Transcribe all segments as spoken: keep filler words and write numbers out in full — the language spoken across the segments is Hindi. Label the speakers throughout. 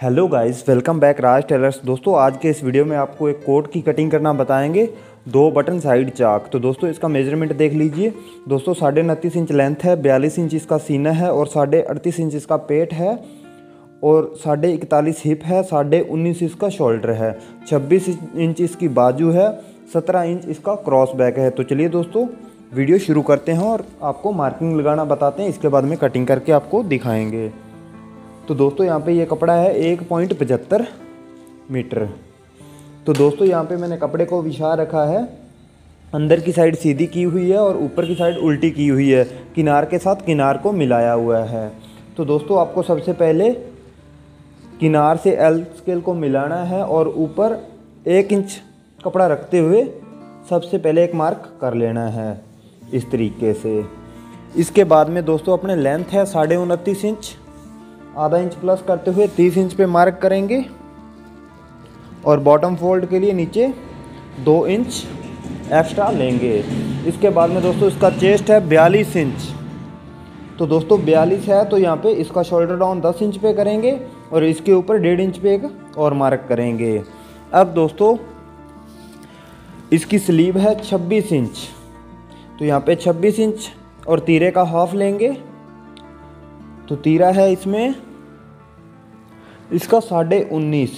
Speaker 1: Hello guys, welcome back Raj Tailors. दोस्तों आज के इस वीडियो में आपको एक कोट की कटिंग करना बताएंगे। दो बटन साइड चाक। तो दोस्तों इसका मेजरमेंट देख लीजिए। दोस्तों साढ़े उनतीस इंच लेंथ है, बयालीस इंच इसका सीना है और साढ़े अड़तीस इंच इसका पेट है और साढ़े इकतालीस हिप है, साढ़े उन्नीस इसका शोल्डर है, छब्बीस इंच इसकी बाजू है, सत्रह इंच इसका क्रॉस बैक है। तो चलिए दोस्तों वीडियो शुरू करते हैं और आपको मार्किंग लगाना बताते हैं, इसके बाद में कटिंग करके आपको दिखाएंगे। तो दोस्तों यहाँ पे ये कपड़ा है एक पॉइंट पचहत्तर मीटर। तो दोस्तों यहाँ पे मैंने कपड़े को बिछा रखा है, अंदर की साइड सीधी की हुई है और ऊपर की साइड उल्टी की हुई है, किनार के साथ किनार को मिलाया हुआ है। तो दोस्तों आपको सबसे पहले किनार से एल स्केल को मिलाना है और ऊपर एक इंच कपड़ा रखते हुए सबसे पहले एक मार्क कर लेना है इस तरीके से। इसके बाद में दोस्तों अपने लेंथ है साढ़े उनतीस इंच, आधा इंच प्लस करते हुए तीस इंच पे मार्क करेंगे और बॉटम फोल्ड के लिए नीचे दो इंच एक्स्ट्रा लेंगे। इसके बाद में दोस्तों इसका चेस्ट है बयालीस इंच। तो दोस्तों बयालीस है तो यहाँ पे इसका शोल्डर डाउन दस इंच पे करेंगे और इसके ऊपर डेढ़ इंच पे एक और मार्क करेंगे। अब दोस्तों इसकी स्लीव है छब्बीस इंच, तो यहाँ पे छब्बीस इंच और तीरे का हाफ लेंगे। तो तीरा है इसमें इसका साढ़े उन्नीस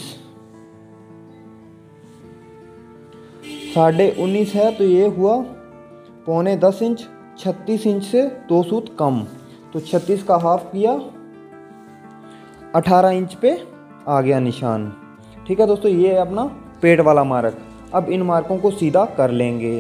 Speaker 1: साढ़े उन्नीस है तो ये हुआ पौने दस इंच, छत्तीस इंच से दो सूत कम, तो छत्तीस का हाफ किया, अठारह इंच पे आ गया निशान। ठीक है दोस्तों, ये है अपना पेट वाला मार्क। अब इन मार्कों को सीधा कर लेंगे।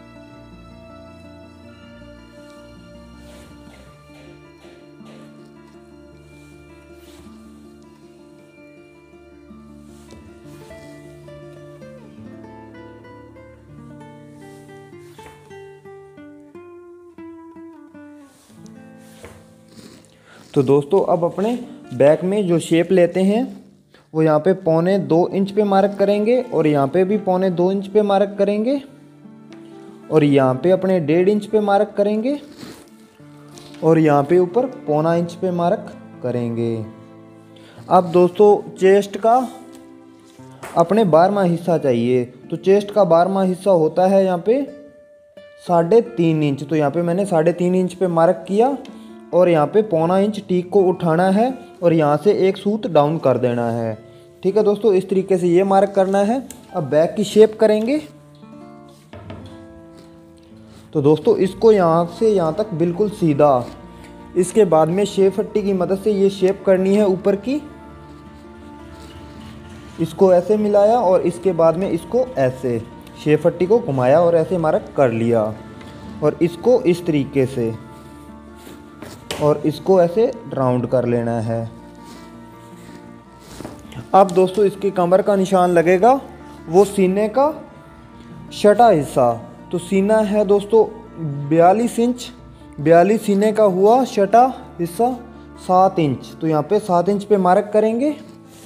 Speaker 1: तो दोस्तों अब अपने बैक में जो शेप लेते हैं वो यहाँ पे पौने दो इंच पे मार्क करेंगे और यहाँ पे भी पौने दो इंच पे मार्क करेंगे और यहाँ पे अपने डेढ़ इंच पे मार्क करेंगे और यहाँ पे ऊपर पौना इंच पे मार्क करेंगे। अब दोस्तों चेस्ट का अपने बारहवां हिस्सा चाहिए। तो चेस्ट का बारहवां हिस्सा होता है यहाँ पे साढ़े तीन इंच। तो यहाँ पे मैंने साढ़े तीन इंच पे मार्क किया और यहाँ पे पौना इंच टीक को उठाना है और यहाँ से एक सूत डाउन कर देना है। ठीक है दोस्तों, इस तरीके से ये मार्क करना है। अब बैक की शेप करेंगे। तो दोस्तों इसको यहाँ से यहाँ तक बिल्कुल सीधा। इसके बाद में शेप फट्टी की मदद से ये शेप करनी है ऊपर की। इसको ऐसे मिलाया और इसके बाद में इसको ऐसे शेप फट्टी को घुमाया और ऐसे मार्क कर लिया और इसको इस तरीके से और इसको ऐसे राउंड कर लेना है। अब दोस्तों इसकी कमर का निशान लगेगा वो सीने का छठा हिस्सा। तो सीना है दोस्तों बयालीस इंच, बयालीस सीने का हुआ छठा हिस्सा सात इंच। तो यहाँ पे सात इंच पे मार्क करेंगे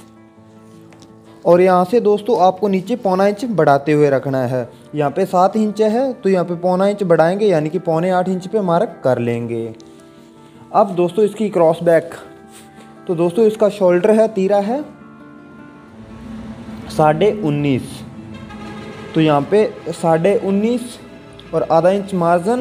Speaker 1: और यहाँ से दोस्तों आपको नीचे पौना इंच बढ़ाते हुए रखना है। यहाँ पे सात इंच है तो यहाँ पे पौना इंच बढ़ाएंगे, यानी कि पौने आठ इंच पे मार्क कर लेंगे। अब दोस्तों इसकी क्रॉस बैक। तो दोस्तों इसका शोल्डर है, तीरा है साढ़े उन्नीस। तो यहाँ पे साढ़े उन्नीस और आधा इंच मार्जिन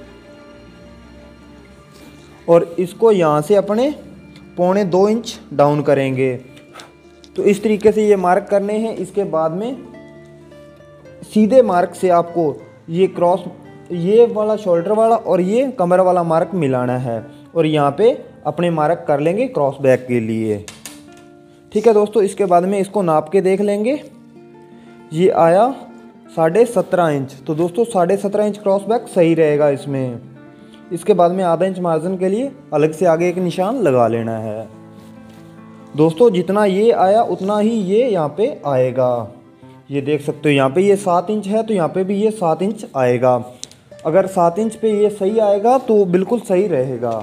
Speaker 1: और इसको यहाँ से अपने पौने दो इंच डाउन करेंगे। तो इस तरीके से ये मार्क करने हैं। इसके बाद में सीधे मार्क से आपको ये क्रॉस, ये वाला शोल्डर वाला और ये कमर वाला मार्क मिलाना है और यहाँ पे अपने मार्क कर लेंगे क्रॉस बैक के लिए। ठीक है दोस्तों, इसके बाद में इसको नाप के देख लेंगे। ये आया साढ़े सत्रह इंच। तो दोस्तों साढ़े सत्रह इंच क्रॉस बैक सही रहेगा इसमें। इसके बाद में आधा इंच मार्जिन के लिए अलग से आगे एक निशान लगा लेना है। दोस्तों जितना ये आया उतना ही ये यहाँ पे आएगा। ये देख सकते हो यहाँ पे ये सात इंच है तो यहाँ पे भी ये सात इंच आएगा। अगर सात इंच पे ये सही आएगा तो बिल्कुल सही रहेगा।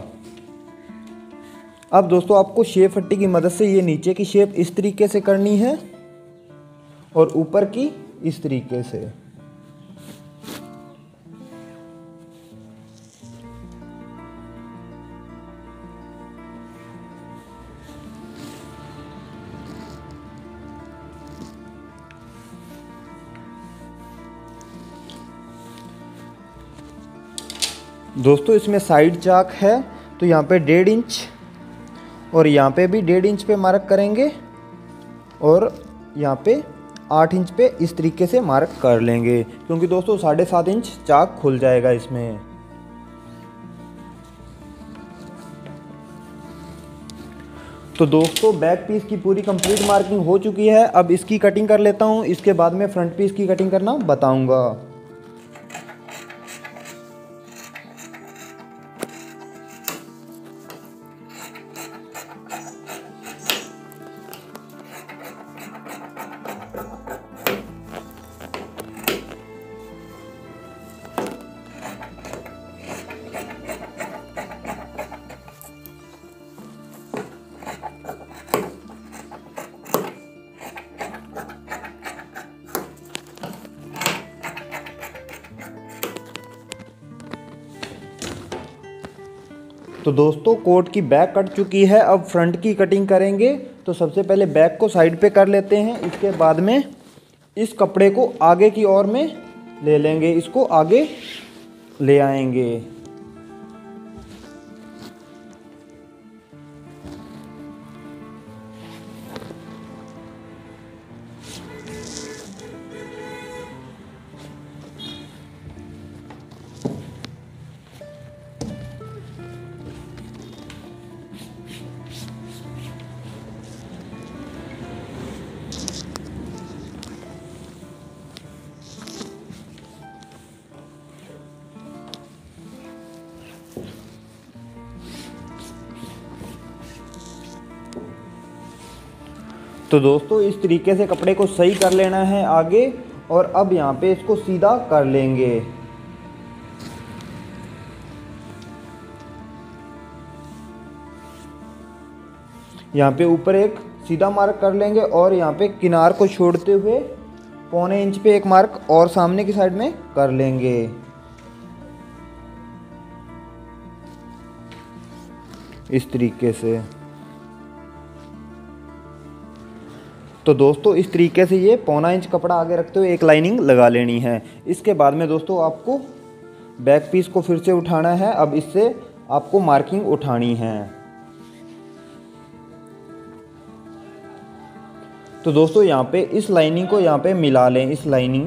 Speaker 1: अब दोस्तों आपको शेप फट्टी की मदद से ये नीचे की शेप इस तरीके से करनी है और ऊपर की इस तरीके से। दोस्तों इसमें साइड चाक है तो यहाँ पे डेढ़ इंच और यहाँ पे भी डेढ़ इंच पे मार्क करेंगे और यहाँ पे आठ इंच पे इस तरीके से मार्क कर लेंगे, क्योंकि दोस्तों साढ़े सात इंच चाक खुल जाएगा इसमें। तो दोस्तों बैक पीस की पूरी कंप्लीट मार्किंग हो चुकी है। अब इसकी कटिंग कर लेता हूँ, इसके बाद में फ्रंट पीस की कटिंग करना बताऊँगा। तो दोस्तों कोट की बैक कट चुकी है, अब फ्रंट की कटिंग करेंगे। तो सबसे पहले बैक को साइड पे कर लेते हैं, इसके बाद में इस कपड़े को आगे की ओर में ले लेंगे, इसको आगे ले आएंगे। तो दोस्तों इस तरीके से कपड़े को सही कर लेना है आगे, और अब यहाँ पे इसको सीधा कर लेंगे। यहाँ पे ऊपर एक सीधा मार्क कर लेंगे और यहाँ पे किनार को छोड़ते हुए पौने इंच पे एक मार्क और सामने की साइड में कर लेंगे। इस तरीके से। तो दोस्तों इस तरीके से ये पौना इंच कपड़ा आगे रखते हुए एक लाइनिंग लगा लेनी है। इसके बाद में दोस्तों आपको बैक पीस को फिर से उठाना है, अब इससे आपको मार्किंग उठानी है। तो दोस्तों यहाँ पे इस लाइनिंग को यहाँ पे मिला लें, इस लाइनिंग।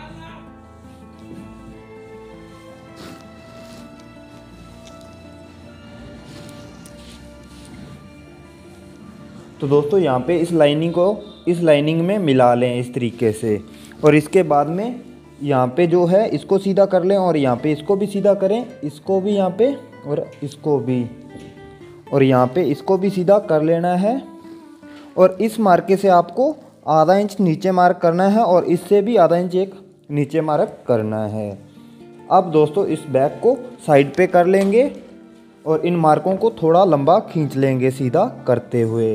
Speaker 1: तो दोस्तों यहाँ पे इस लाइनिंग को इस लाइनिंग में मिला लें इस तरीके से, और इसके बाद में यहाँ पे जो है इसको सीधा कर लें और यहाँ पे इसको भी सीधा करें, इसको भी यहाँ पे और इसको भी, और यहाँ पे इसको भी सीधा कर लेना है। और इस मार्के से आपको आधा इंच नीचे मार्क करना है और इससे भी आधा इंच एक नीचे मार्क करना है। अब दोस्तों इस बैक को साइड पे कर लेंगे और इन मार्कों को थोड़ा लंबा खींच लेंगे सीधा करते हुए।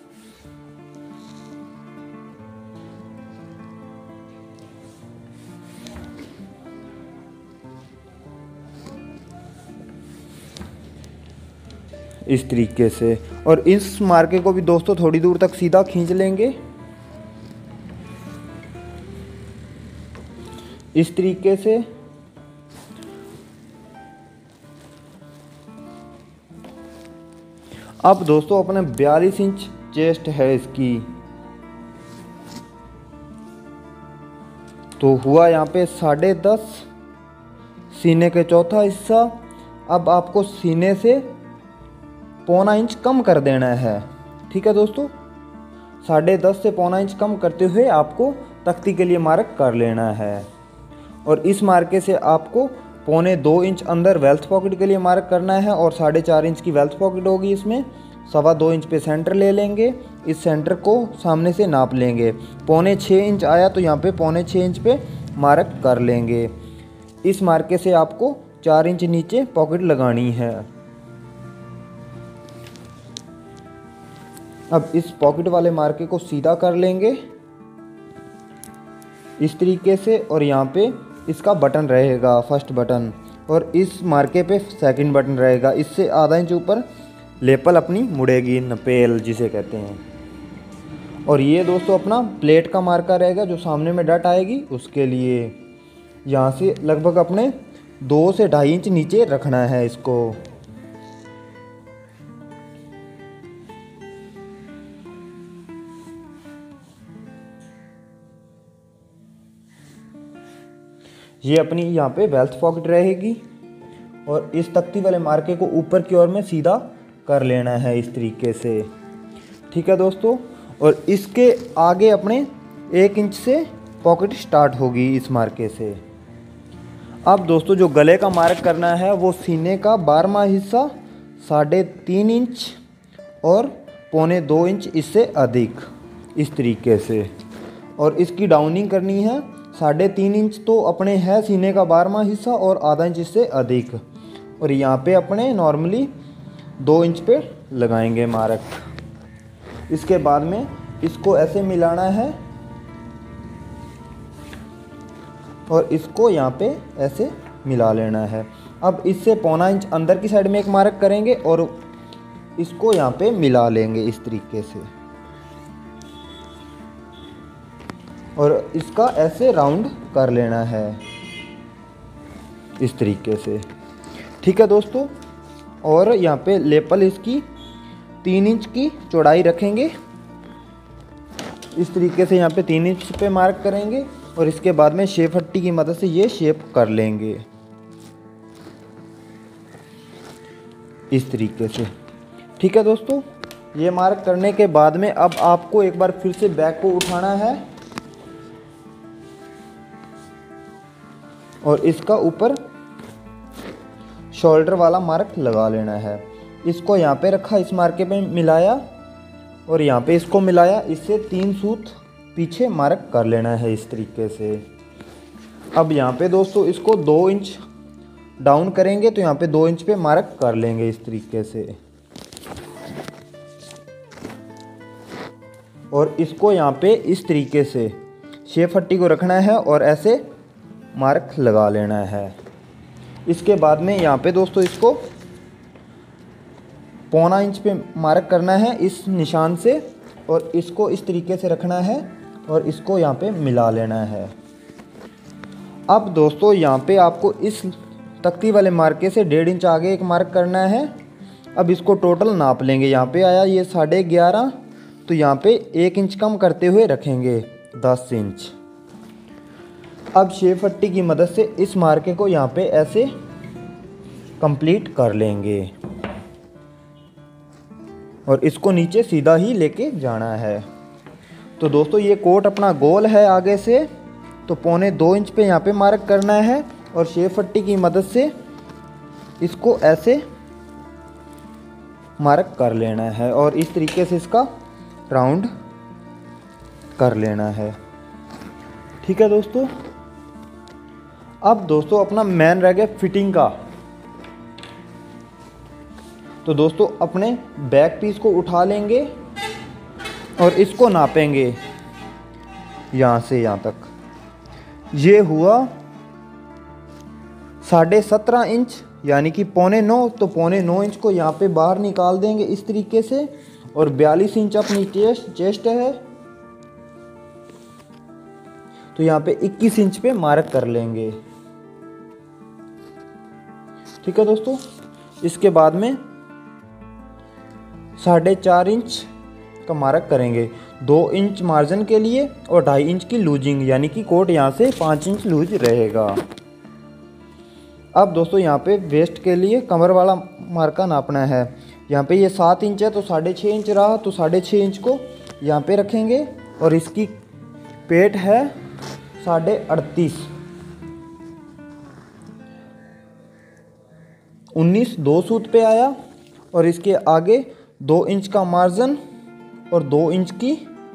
Speaker 1: इस तरीके से, और इस मार्के को भी दोस्तों थोड़ी दूर तक सीधा खींच लेंगे इस तरीके से। अब दोस्तों अपने बयालीस इंच चेस्ट है इसकी, तो हुआ यहाँ पे साढ़े दस, सीने के चौथा हिस्सा। अब आपको सीने से पौना इंच कम कर देना है, ठीक है दोस्तों। साढ़े दस से पौना इंच कम करते हुए आपको तख्ती के लिए मार्क कर लेना है, और इस मार्के से आपको पौने दो इंच अंदर वेल्थ पॉकेट के लिए मार्क करना है, और साढ़े चार इंच की वेल्थ पॉकेट होगी इसमें। सवा दो इंच पे सेंटर ले लेंगे, इस सेंटर को सामने से नाप लेंगे। पौने छः इंच आया तो यहाँ पे पौने छः इंच पे मार्क कर लेंगे। इस मार्के से आपको चार इंच नीचे पॉकेट लगानी है। अब इस पॉकेट वाले मार्के को सीधा कर लेंगे इस तरीके से, और यहाँ पे इसका बटन रहेगा फर्स्ट बटन, और इस मार्के पे सेकंड बटन रहेगा। इससे आधा इंच ऊपर लेपल अपनी मुड़ेगी, नपेल जिसे कहते हैं। और ये दोस्तों अपना प्लेट का मार्का रहेगा जो सामने में डट आएगी उसके लिए। यहाँ से लगभग अपने दो से ढाई इंच नीचे रखना है इसको। ये अपनी यहाँ पे बेल्ट पॉकेट रहेगी और इस तख्ती वाले मार्के को ऊपर की ओर में सीधा कर लेना है इस तरीके से। ठीक है दोस्तों, और इसके आगे अपने एक इंच से पॉकेट स्टार्ट होगी इस मार्के से। अब दोस्तों जो गले का मार्क करना है वो सीने का बारहवां हिस्सा साढ़े तीन इंच और पौने दो इंच इससे अधिक इस तरीके से, और इसकी डाउनिंग करनी है साढ़े तीन इंच तो अपने है सीने का बारहवां हिस्सा और आधा इंच इससे अधिक, और यहाँ पे अपने नॉर्मली दो इंच पे लगाएंगे मार्क। इसके बाद में इसको ऐसे मिलाना है और इसको यहाँ पे ऐसे मिला लेना है। अब इससे पौना इंच अंदर की साइड में एक मार्क करेंगे और इसको यहाँ पे मिला लेंगे इस तरीके से, और इसका ऐसे राउंड कर लेना है इस तरीके से। ठीक है दोस्तों, और यहाँ पे लेपल इसकी तीन इंच की चौड़ाई रखेंगे इस तरीके से, यहाँ पे तीन इंच पे मार्क करेंगे और इसके बाद में शेप हट्टी की मदद से ये शेप कर लेंगे इस तरीके से। ठीक है दोस्तों, ये मार्क करने के बाद में अब आपको एक बार फिर से बैक को उठाना है और इसका ऊपर शोल्डर वाला मार्क लगा लेना है। इसको यहाँ पे रखा, इस मार्के पे मिलाया और यहाँ पे इसको मिलाया, इससे तीन सूत पीछे मार्क कर लेना है इस तरीके से। अब यहाँ पे दोस्तों इसको दो इंच डाउन करेंगे तो यहाँ पे दो इंच पे मार्क कर लेंगे इस तरीके से, और इसको यहाँ पे इस तरीके से शेप हट्टी को रखना है और ऐसे मार्क लगा लेना है। इसके बाद में यहाँ पे दोस्तों इसको पौना इंच पे मार्क करना है इस निशान से, और इसको इस तरीके से रखना है और इसको यहाँ पे मिला लेना है। अब दोस्तों यहाँ पे आपको इस तख्ती वाले मार्के से डेढ़ इंच आगे एक मार्क करना है। अब इसको टोटल नाप लेंगे, यहाँ पे आया ये साढ़े ग्यारह, तो यहाँ पे एक इंच कम करते हुए रखेंगे दस इंच। अब शेप हट्टी की मदद से इस मार्के को यहाँ पे ऐसे कंप्लीट कर लेंगे और इसको नीचे सीधा ही लेके जाना है। तो दोस्तों ये कोट अपना गोल है आगे से, तो पौने दो इंच पे यहाँ पे मार्क करना है और शेप हट्टी की मदद से इसको ऐसे मार्क कर लेना है और इस तरीके से इसका राउंड कर लेना है। ठीक है दोस्तों, अब दोस्तों अपना मेन रह गया फिटिंग का। तो दोस्तों अपने बैक पीस को उठा लेंगे और इसको नापेंगे यहाँ से यहाँ तक। ये हुआ साढ़े सत्रह इंच यानी कि पौने नौ, तो पौने नौ इंच को यहाँ पे बाहर निकाल देंगे इस तरीके से, और बयालीस इंच अपनी चेस्ट चेस्ट है तो यहाँ पे इक्कीस इंच पे मार्क कर लेंगे। ठीक है दोस्तों, इसके बाद में साढ़े चार इंच का मार्क करेंगे, दो इंच मार्जिन के लिए और ढाई इंच की लूजिंग, यानी कि कोट यहाँ से पाँच इंच लूज रहेगा। अब दोस्तों यहाँ पे वेस्ट के लिए कमर वाला मार्का नापना है। यहाँ पे ये सात इंच है तो साढ़े छः इंच रहा, तो साढ़े छः इंच को यहाँ पे रखेंगे और इसकी पेट है साढ़े अड़तीस, उन्नीस दो सूत पे आया, और इसके आगे दो इंच का मार्जिन और दो इंच की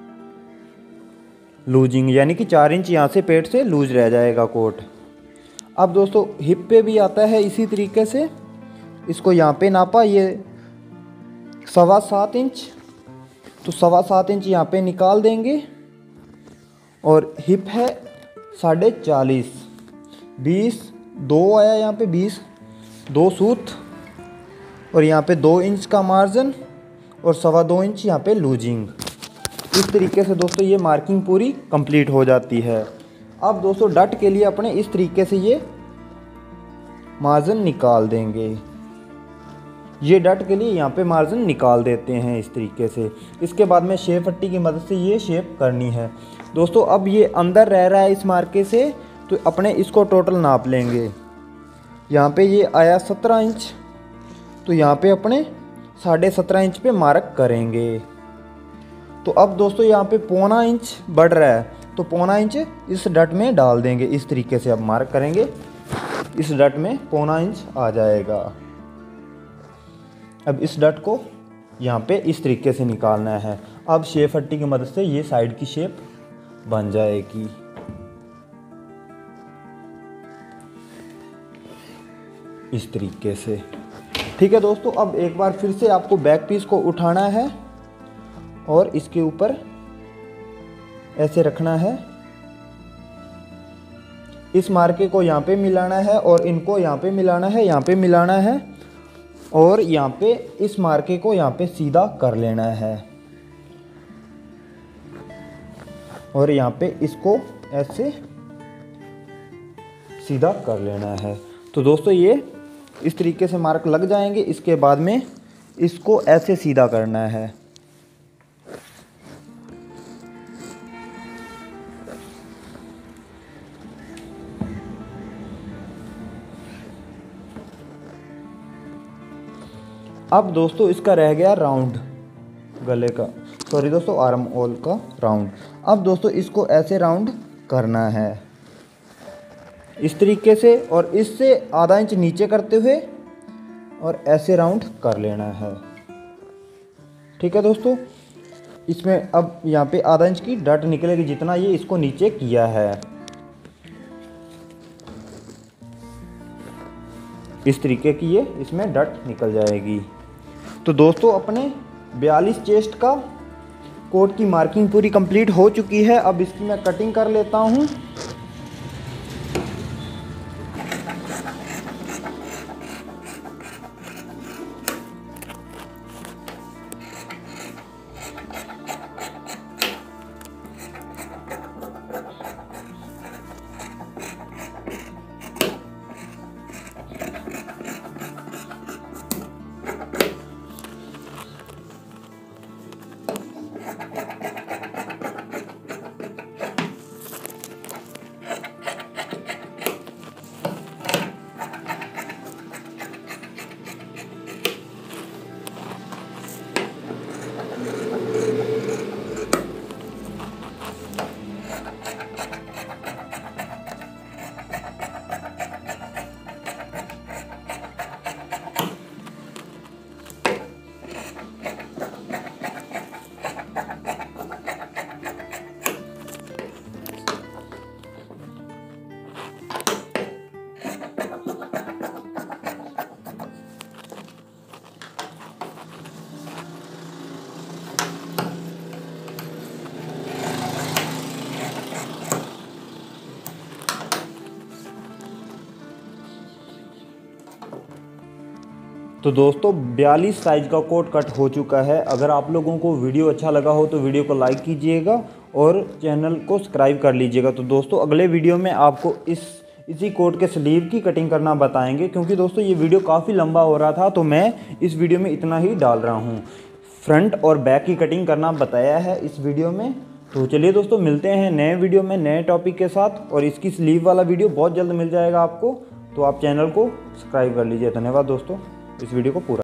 Speaker 1: लूजिंग, यानी कि चार इंच यहाँ से पेट से लूज रह जाएगा कोट। अब दोस्तों हिप पे भी आता है इसी तरीके से, इसको यहाँ पे नापा, ये सवा सात इंच, तो सवा सात इंच यहाँ पे निकाल देंगे, और हिप है साढ़े चालीस, बीस दो आया यहाँ पे, बीस दो सूत, और यहाँ पे दो इंच का मार्जिन और सवा दो इंच यहाँ पे लूजिंग। इस तरीके से दोस्तों ये मार्किंग पूरी कंप्लीट हो जाती है। अब दोस्तों डट के लिए अपने इस तरीके से ये मार्जिन निकाल देंगे। ये डट के लिए यहाँ पे मार्जिन निकाल देते हैं इस तरीके से। इसके बाद में शेप पट्टी की मदद से ये शेप करनी है। दोस्तों अब ये अंदर रह रहा है इस मार्के से, तो अपने इसको टोटल नाप लेंगे। यहाँ पे ये आया सत्रह इंच, तो यहाँ पे अपने साढ़े सत्रह इंच पे मार्क करेंगे। तो अब दोस्तों यहाँ पे पौना इंच बढ़ रहा है, तो पौना इंच इस डट में डाल देंगे। इस तरीके से अब मार्क करेंगे, इस डट में पौना इंच आ जाएगा। अब इस डट को यहाँ पे इस तरीके से निकालना है। अब शेप पट्टी की मदद से ये साइड की शेप बन जाएगी। इस तरीके से, ठीक है दोस्तों। अब एक बार फिर से आपको बैक पीस को उठाना है और इसके ऊपर ऐसे रखना है। इस मार्के को यहाँ पे मिलाना है और इनको यहाँ पे मिलाना है, यहाँ पे मिलाना है और यहाँ पे इस मार्के को यहाँ पे सीधा कर लेना है और यहाँ पे इसको ऐसे सीधा कर लेना है। तो दोस्तों ये इस तरीके से मार्क लग जाएंगे। इसके बाद में इसको ऐसे सीधा करना है। अब दोस्तों इसका रह गया राउंड गले का, सॉरी दोस्तों आर्म होल का राउंड। अब दोस्तों इसको ऐसे राउंड करना है इस तरीके से और इससे आधा इंच नीचे करते हुए और ऐसे राउंड कर लेना है। ठीक है दोस्तों, इसमें अब यहाँ पे आधा इंच की डट निकलेगी जितना ये इसको नीचे किया है। इस तरीके की ये इसमें डट निकल जाएगी। तो दोस्तों अपने बयालीस चेस्ट का कोट की मार्किंग पूरी कंप्लीट हो चुकी है। अब इसकी मैं कटिंग कर लेता हूँ। तो दोस्तों बयालीस साइज का कोट कट हो चुका है। अगर आप लोगों को वीडियो अच्छा लगा हो तो वीडियो को लाइक कीजिएगा और चैनल को सब्सक्राइब कर लीजिएगा। तो दोस्तों अगले वीडियो में आपको इस इसी कोट के स्लीव की कटिंग करना बताएंगे, क्योंकि दोस्तों ये वीडियो काफ़ी लंबा हो रहा था तो मैं इस वीडियो में इतना ही डाल रहा हूँ। फ्रंट और बैक की कटिंग करना बताया है इस वीडियो में। तो चलिए दोस्तों मिलते हैं नए वीडियो में नए टॉपिक के साथ, और इसकी स्लीव वाला वीडियो बहुत जल्द मिल जाएगा आपको। तो आप चैनल को सब्सक्राइब कर लीजिए। धन्यवाद दोस्तों इस वीडियो को पूरा